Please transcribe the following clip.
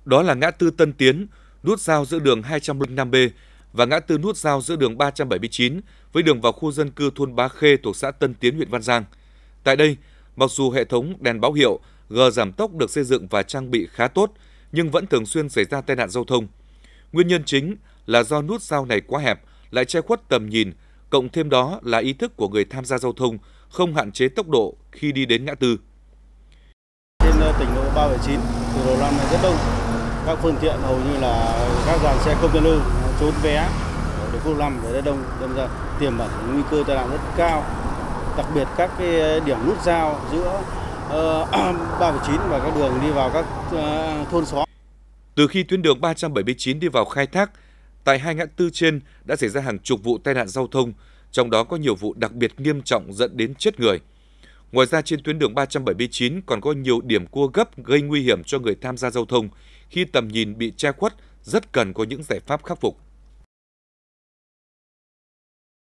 Đó là ngã tư Tân Tiến, nút giao giữa đường 205B và ngã tư nút giao giữa đường 379 với đường vào khu dân cư thôn Bá Khê thuộc xã Tân Tiến, huyện Văn Giang. Tại đây, mặc dù hệ thống đèn báo hiệu, gờ giảm tốc được xây dựng và trang bị khá tốt, nhưng vẫn thường xuyên xảy ra tai nạn giao thông. Nguyên nhân chính là do nút giao này quá hẹp, lại che khuất tầm nhìn, cộng thêm đó là ý thức của người tham gia giao thông không hạn chế tốc độ khi đi đến ngã tư. Trên tỉnh lộ 379, từ đầu năm này rất đông, các phương tiện hầu như là các dàn xe container trốn vé để quốc lộ 5 rất đông, đâm ra tiềm ẩn nguy cơ tai nạn rất cao. Đặc biệt các cái điểm nút giao giữa 379 và các đường đi vào các thôn xóm. Từ khi tuyến đường 379 đi vào khai thác, tại hai ngã tư trên đã xảy ra hàng chục vụ tai nạn giao thông, trong đó có nhiều vụ đặc biệt nghiêm trọng dẫn đến chết người. Ngoài ra, trên tuyến đường 379 còn có nhiều điểm cua gấp gây nguy hiểm cho người tham gia giao thông khi tầm nhìn bị che khuất, rất cần có những giải pháp khắc phục.